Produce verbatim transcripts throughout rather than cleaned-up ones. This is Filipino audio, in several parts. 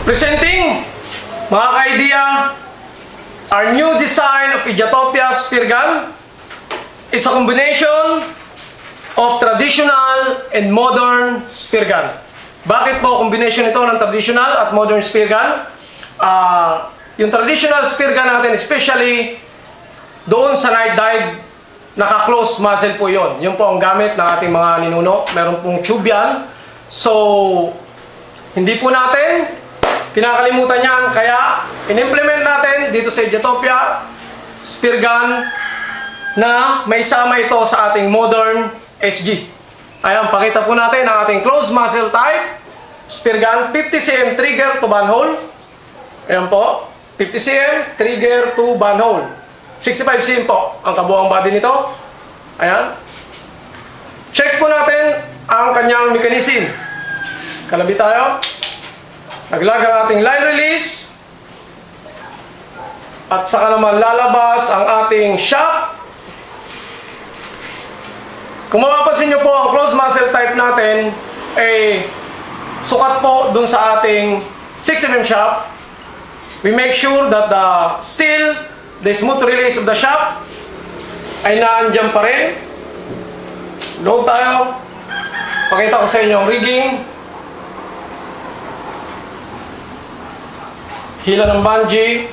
Presenting, mga ka-idea, our new design of Ijatopia spear gun. It's a combination of traditional and modern spear gun. Bakit po combination ito ng traditional at modern spear gun? Uh, yung traditional spear gun natin, especially doon sa night dive, naka-close muzzle po yon. Yun po ang gamit ng ating mga ninuno. Meron pong tube yan. So, hindi po natin kinakalimutan yan. Kaya, in-implement natin dito sa Ijatopia spear gun na may sama ito sa ating modern S G. Ayan, pakita po natin ang ating closed muzzle type spear gun, fifty centimeter trigger to band hole. Ayan po, fifty centimeter trigger to band hole. sixty-five centimeters po ang kabuang body nito. Ayan. Check po natin ang kanyang mechanism. Kalabit tayo. Naglag ang ating line release. At saka naman lalabas ang ating shock. Kung mapapansin nyo po, ang closed muzzle type natin ay sukat po dun sa ating six millimeter shock. We make sure that the steel, the smooth release of the shock ay naandyan pa rin. Load tayo. Pakita ko sa inyo ang rigging. Hila ng bungee.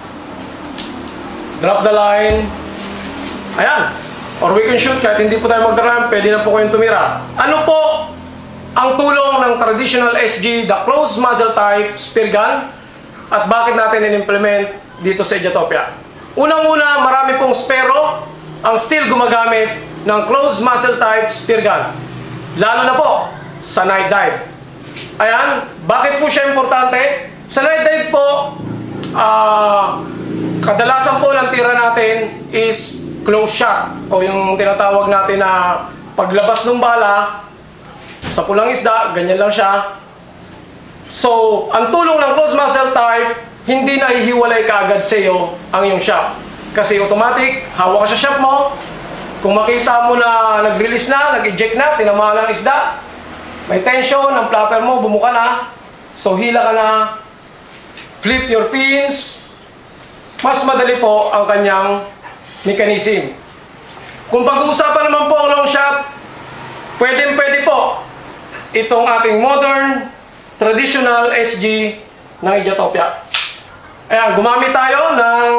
Drop the line. Ayan. Or we can shoot kahit hindi po tayo magdram. Pwede na po kayong tumira. Ano po ang tulong ng traditional S G, the closed muzzle type spear gun? At bakit natin in-implement dito sa Ijatopia? Unang-una, marami pong spero ang still gumagamit ng closed muzzle type spear gun. Lalo na po sa night dive. Ayan. Bakit po siya importante? Sa night dive po, uh, kadalasan po ng tira natin is close shot o yung tinatawag natin na paglabas ng bala sa pulang isda, ganyan lang siya. So, ang tulong ng closed muzzle type, hindi na hihiwalay kaagad sa iyo ang iyong shot. Kasi automatic, hawak ka sa shot mo. Kung makita mo na nag-release na, nag-eject na, tinamaan ang isda, may tension, ang flapper mo, bumuka na. So, hila ka na. Flip your pins. Mas madali po ang kanyang mechanism. Kung pag-uusapan naman po ang long shot, pwede pwede po itong ating modern traditional S G ng Ijatopia. Ayan, gumamit tayo ng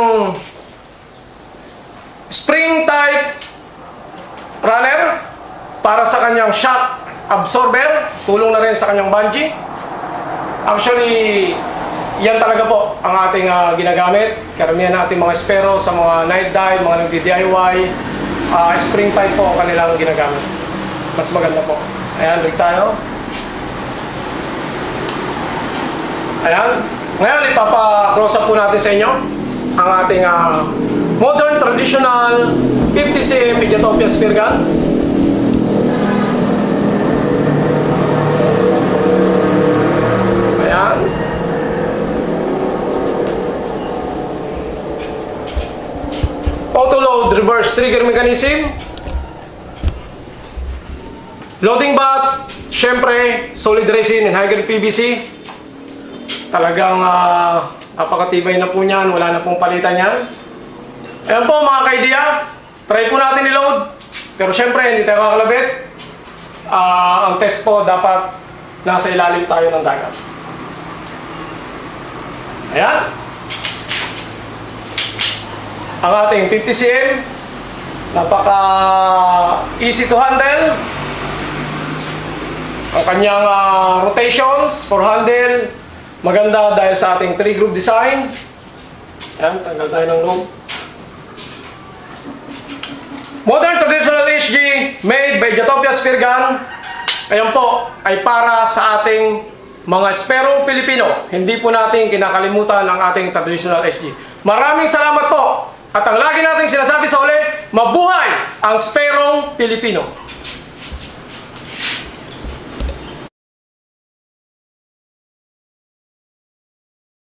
spring type runner para sa kanyang shock absorber. Tulong na rin sa kanyang bungee. Actually, yan talaga po ang ating uh, ginagamit. Karamihan natin mga spero sa mga night dive, mga nagdi-D I Y, uh, spring type po kanilang ginagamit. Mas maganda po. Ayan, rig tayo. Ayan. Ngayon, ipapa-close up po natin sa inyo ang ating uh, modern traditional fifty centimeter Ijatopia spear gun. Ayan. Auto-load reverse trigger mechanism. Loading bath, syempre, solid resin and high-grade P V C. Talagang uh, napakatibay na po niyan, wala na pong palitan yan. Ayan po mga ka-idea, try po natin i-load. Pero syempre, hindi tayo kakalabit. Uh, ang test po, dapat nasa ilalim tayo ng dagat. Ayan. Ang ating fifty centimeter, napaka easy to handle. Ang kanyang uh, rotations for handle, maganda dahil sa ating three groove design. Ayan, tanggal tayo ng loop. Modern traditional S G made by Ijatopia spear gun. Ayan po, ay para sa ating mga sperong Pilipino. Hindi po natin kinakalimutan ang ating traditional S G. Maraming salamat po. At ang lagi nating sinasabi sa uli, mabuhay ang sperong Pilipino.